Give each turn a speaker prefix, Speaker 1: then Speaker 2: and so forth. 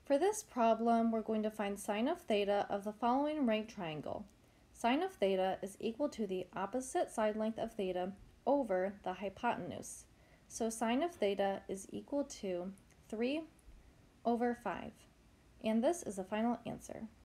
Speaker 1: For this problem, we're going to find sine of theta of the following right triangle. Sine of theta is equal to the opposite side length of theta over the hypotenuse. So sine of theta is equal to 3 over 5. And this is the final answer.